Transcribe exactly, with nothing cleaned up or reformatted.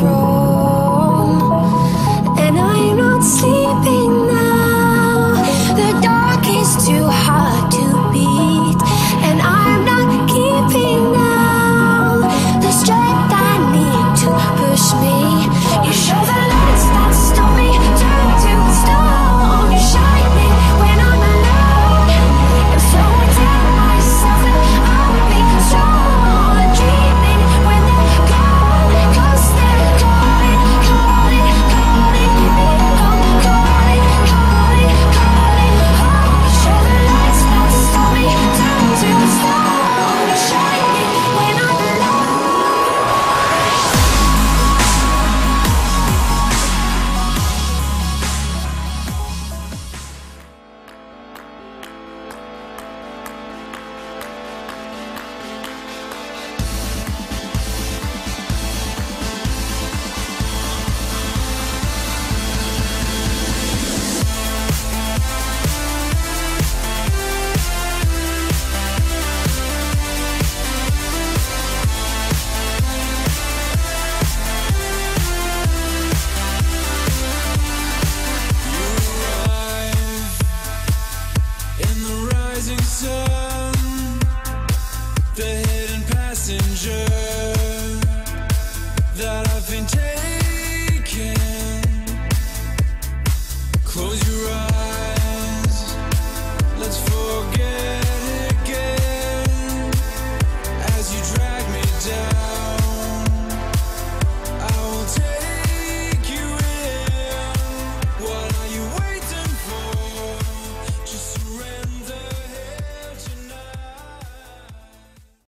throne, and I'm not sleeping now. The dark is too hard to beat, and I'm not keeping now the strength I need to push me. You show the lights that stop me, turn to stone. You shine me when I'm alone, and so I tell myself that I'll be strong. Dreaming when they're gone, 'cause they're calling, calling, calling me home, calling, calling, calling home. You show the lights that stop me, turn to stone. You shine me when I'm alone. In the rising sun, the hidden passenger that I've been taking. Close your eyes.